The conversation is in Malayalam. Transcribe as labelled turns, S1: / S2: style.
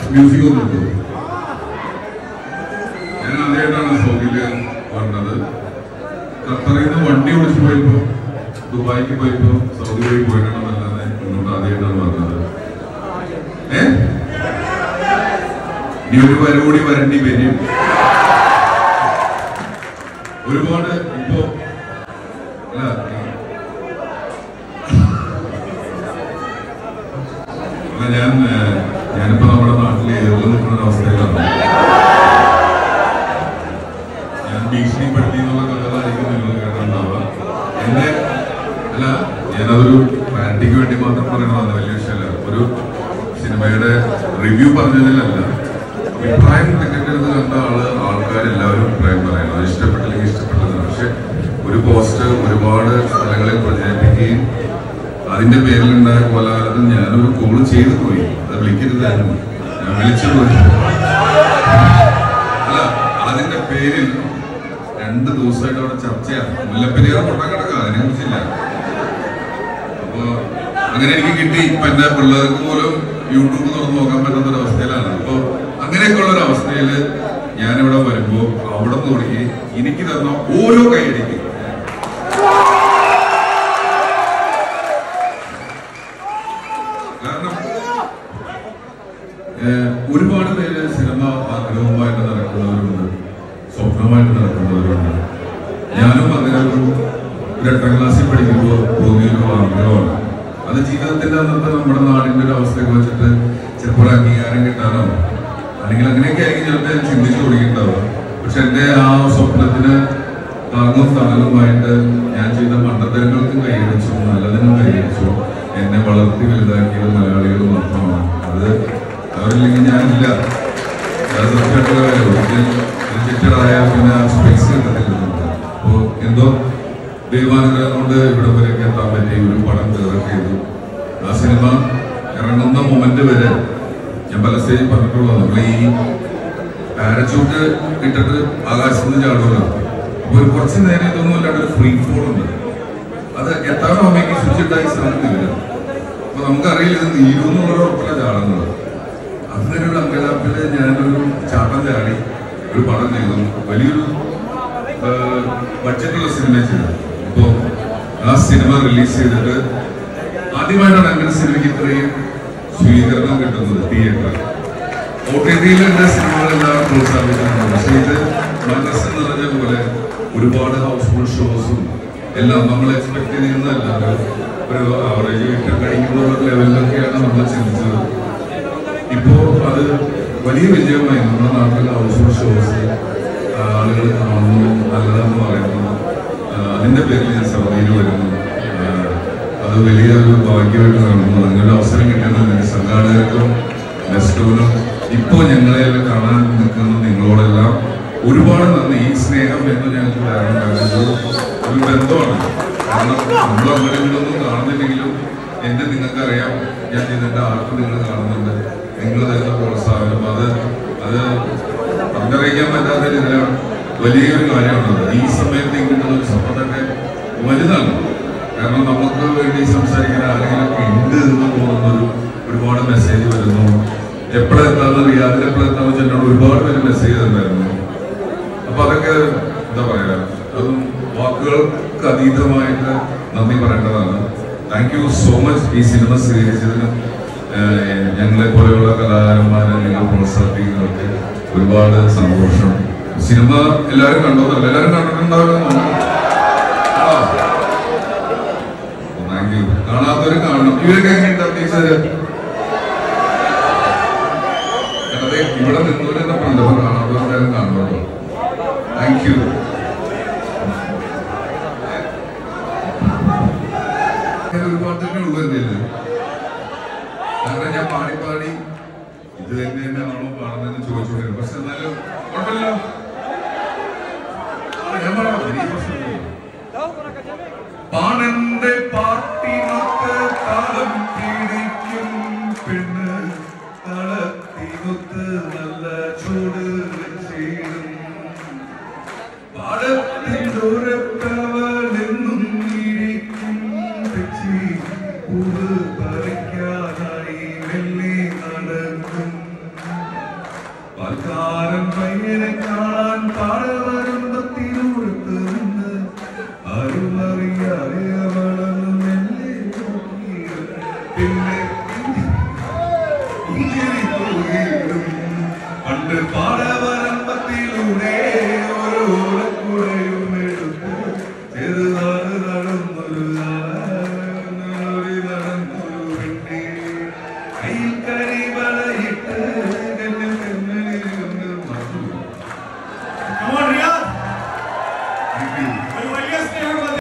S1: മ്യൂസിക് ഒന്ന് കിട്ടും. ഞാൻ ആദ്യമായിട്ടാണ് സൗദിയില് വന്നത്. ഖത്തറിൽ നിന്ന് വണ്ടി ഓടിച്ചു പോയപ്പോ ദുബായിക്ക് പോയപ്പോ സൗദി വഴി പോയിട്ടുണ്ടെന്നല്ലാതെ മുന്നോട്ട് ആദ്യമായിട്ടാണ് വന്നത്. ഇനി ഒരു വര കൂടി വരേണ്ടി വരും. ഒരുപാട് ഇപ്പോ ഞാനിപ്പോ നമ്മുടെ നാട്ടില് എതിർന്ന് നിൽക്കുന്ന അവസ്ഥയിലാണ്. ഞാൻ ഭീഷണിപ്പെടുത്തി എന്നുള്ള കഥകളായിരിക്കും നിങ്ങൾ കേട്ടിട്ടുണ്ടാവുക. എന്നെ അല്ല, ഞാനതൊരു പാരന്റിക്ക് വേണ്ടി മാത്രം പറയണമെന്ന് വലിയ വിഷയമല്ല. ഒരു സിനിമയുടെ റിവ്യൂ പറഞ്ഞതിലല്ല, അഭിപ്രായം ടിക്കറ്റ് എടുത്ത് കണ്ട ആൾക്കാരെല്ലാവരും അഭിപ്രായം പറയണം. അത് ഇഷ്ടപ്പെട്ടില്ലെങ്കിൽ ഇഷ്ടപ്പെട്ടതാണ്. പക്ഷെ ഒരു പോസ്റ്റർ ഒരുപാട് സ്ഥലങ്ങളിൽ പ്രചരിപ്പിക്കുകയും അതിന്റെ പേരിലുണ്ടായ കോലാഹലത്തിൽ ഞാനൊരു കോള് ചെയ്തു പോയി. അത് വിളിക്കരുതായിരുന്നു, ഞാൻ വിളിച്ചു പോയി. അല്ല, അതിന്റെ പേരിൽ 2 ദിവസമായിട്ട് അവിടെ ചർച്ചയാണ്. മുല്ലപ്പെരിയാർ പൊട്ടാക്കിടക്ക, അതിനെ കുറിച്ചില്ല. അപ്പൊ അങ്ങനെ എനിക്ക് കിട്ടി. ഇപ്പൊ എന്റെ പിള്ളേർക്ക് പോലും യൂട്യൂബ് തുറന്ന് നോക്കാൻ പറ്റുന്ന ഒരു അവസ്ഥയിലാണ്. അപ്പൊ അങ്ങനെയൊക്കെ ഉള്ള ഒരു അവസ്ഥയില് ഞാനിവിടെ വരുമ്പോ അവിടെ നിന്ന് തുടങ്ങി എനിക്ക് തന്ന ഓരോ കൈയടിക്കും ഒരുപാട് പേര് സിനിമ ആഗ്രഹവുമായിട്ട് നടക്കുന്നവരുണ്ട്, സ്വപ്നമായിട്ട് നടക്കുന്നവരുണ്ട്. ഞാനും അങ്ങനെ ഒരു 8ാം ക്ലാസ്സിൽ പഠിക്കുമ്പോൾ തോന്നിയൊരു ആഗ്രഹമാണ്. അത് ജീവിതത്തിന്റെ അന്നത്തെ നമ്മുടെ നാടിന്റെ ഒരു അവസ്ഥയൊക്കെ വെച്ചിട്ട് ചിലപ്പോൾ അംഗീകാരം കിട്ടാനോ അല്ലെങ്കിൽ അങ്ങനെയൊക്കെ ആയിരിക്കും ചിലപ്പോൾ ഞാൻ ചിന്തിച്ചു തുടങ്ങിയിട്ടുണ്ടാവുക. പക്ഷെ എൻ്റെ ആ സ്വപ്നത്തിന് താങ്ങും തണലുമായിട്ട് ഞാൻ ചെയ്ത മണ്ടത്തരങ്ങൾക്കും കൈയടിച്ചു, നല്ലതിനും കൈയടിച്ചു. എന്നെ വളർത്തി വലുതാക്കിയത് മലയാളികൾ മാത്രമാണ്. അത് അവരില്ലെങ്കിൽ ഞാനില്ല. അത് സത്യമായിട്ടുള്ള കാര്യം. റിജക്റ്റഡായ പിന്നെ സ്പേസ് കിട്ടത്തില്ലുണ്ട്. അപ്പോൾ എന്തോ ദൈവാനുഗ്രഹം കൊണ്ട് ഇവിടെ വരെയൊക്കെ എത്താൻ പറ്റി. ഒരു പടം ഡയറക്റ്റ് ചെയ്തു. ആ സിനിമ ഇറങ്ങുന്ന മൊമെന്റ് വരെ ഞാൻ പല സ്റ്റേജിൽ പറഞ്ഞിട്ടുള്ളത്, നമ്മൾ ഈ പാരച്യൂട്ട് ഇട്ടിട്ട് ആകാശത്ത് നിന്ന് ചാടുമല്ലോ. അപ്പോൾ ഒരു കുറച്ച് നേരം ഇതൊന്നും ഇല്ലാണ്ട് ഒരു ഫ്രീ ഫോൾ ഉണ്ട്. അത് എത്താറോ അമ്മയ്ക്ക് സ്വിച്ചിട്ടായി സാധനം ഇല്ല. അപ്പൊ നമുക്കറിയില്ല ഇത് നീരുന്നുള്ള ഉറപ്പല്ല ചാടുന്നത്. അങ്ങനെ ഒരു അങ്കലാപ്പില് ഞാനൊരു ചാട്ടം ചാടി ഒരു പടം ചെയ്തു. വലിയൊരു ബഡ്ജറ്റുള്ള സിനിമ ചെയ്തു. അപ്പോ ആ സിനിമ റിലീസ് ചെയ്തിട്ട് ആദ്യമായിട്ടാണ് അങ്ങനെ സിനിമയ്ക്ക് ഇത്രയും സ്വീകരണം കിട്ടുന്നത്. തിയേറ്റർ OTT-യിൽ എന്റെ സിനിമകളെല്ലാം പ്രോത്സാഹിപ്പിക്കുന്നുണ്ട്. പക്ഷെ ഇത് മനസ്സ് നിറഞ്ഞ പോലെ ഒരുപാട് ഹൗസ്ഫുൾ ഷോസും എല്ലാം നമ്മൾ എക്സ്പെക്ട് ചെയ്യുന്നതല്ല. ഒരു ആവറേജ് കിട്ടാൻ കഴിക്കുന്ന ലെവലിലൊക്കെയാണ് നമ്മൾ ചിന്തിച്ചത്. ഇപ്പോ അത് വലിയ വിജയമായി. നമ്മുടെ നാട്ടിൽ ഹൗസ്ഫുൾ ഷോസ് ആളുകൾ കാണുന്നു, നല്ലതെന്ന് പറയുന്നു. അതിന്റെ പേരിൽ ഞാൻ സൗദിയിൽ വരുന്നു. അത് വലിയൊരു ഭാഗ്യമായിട്ട് കാണുന്നു. അങ്ങനെ അവസരം കിട്ടുന്നതിന് സംഘാടകർക്കും നെസ്റ്റോനും ഇപ്പോ ഞങ്ങളെ കാണാൻ നിൽക്കുന്ന നിങ്ങളോടെല്ലാം ഒരുപാട് നന്ദി. ഈ സ്നേഹം എന്ന് ഞങ്ങൾക്ക് തരാൻ ഒരു ബന്ധമാണ്. കാരണം നമ്മൾ അങ്ങനെയൊന്നും കാണുന്നില്ലെങ്കിലും എന്നെ നിങ്ങൾക്കറിയാം. ഞാൻ ചെയ്തിട്ട് ആർക്കും നിങ്ങൾ കാണുന്നുണ്ട്. നിങ്ങൾ തരുന്ന പ്രോത്സാഹനം അത് പറഞ്ഞറിയിക്കാൻ പറ്റാത്ത രീതിയിലാണ്. വലിയൊരു കാര്യമാണത്. ഈ സമയത്ത് കിട്ടുന്ന ഒരു സപ്പോർട്ടൊക്കെ വലുതാണ്. കാരണം നമുക്ക് വേണ്ടി സംസാരിക്കാൻ ആരെങ്കിലൊക്കെ ഉണ്ട് എന്ന് തോന്നുന്നൊരു ഒരുപാട് മെസ്സേജ് വരുന്നു. എപ്പോഴെത്താന്ന് റിയാദിൽ എപ്പോഴെത്താന്ന് വെച്ചാൽ എന്നോട് ഒരുപാട് പേര് മെസ്സേജ് തന്നായിരുന്നു. അപ്പൊ അതൊക്കെ എന്താ പറയാ, അതും വാക്കുകൾക്ക് അതീതമായിട്ട് നന്ദി പറയേണ്ടതാണ്. Thank you so much. ഈ സിനിമ സ്വീകരിച്ചതിനും ഞങ്ങളെ പോലെയുള്ള കലാകാരന്മാരെ നിങ്ങൾ പ്രോത്സാഹിപ്പിക്കുന്നവർക്ക് ഒരുപാട് സന്തോഷം. സിനിമ എല്ലാവരും കണ്ടോന്നല്ല, എല്ലാവരും കണ്ടിട്ടുണ്ടാവില്ല. Thank you. കാണാത്തവര് കാണണം. ഇവരൊക്കെ എങ്ങനെയുണ്ടാവും ടീച്ചറ്? ഇവിടെ നിന്നവരെ തന്നെ ഉണ്ട്. അപ്പൊ കാണാത്തവരെല്ലാവരും കാണുന്നുണ്ടോ? Thank you. ഒരുപാട് തന്നെ ഉള്ളു എന്തേല്. അങ്ങനെ ഞാൻ പാടി ഇത് തന്നെയാണോ കാണുന്നതെന്ന് ചോദിച്ചോണ്ടിരുന്നു. പക്ഷെ എന്നാലും കുഴപ്പമില്ലല്ലോ. ഞാൻ പറയാം, വലിയ പ്രശ്നമില്ല. പാണന്റെ പാട്ടിനൊക്കെ താളം പിടിക്കും പെണ്ണ്, താളത്തിനൊത്ത് നല്ല ചൂട് വെച്ചിടും. പാടത്തിലൊരത്തവളെന്നും ഇരിക്കും തെച്ചി പൂവ് പറിക്കാനായി വെള്ളി നടക്കും. പണക്കാരൻ പയ്യനെ കാണാൻ താഴെ വരുമ്പോ തിരുവെടുത്ത് നിന്ന് അരുമറിയാതെ വളർന്നു മെല്ലെ നോക്കിയത് പിന്നെ ഇങ്ങനെ പോകേണ്ടും പണ്ട് പാടവർ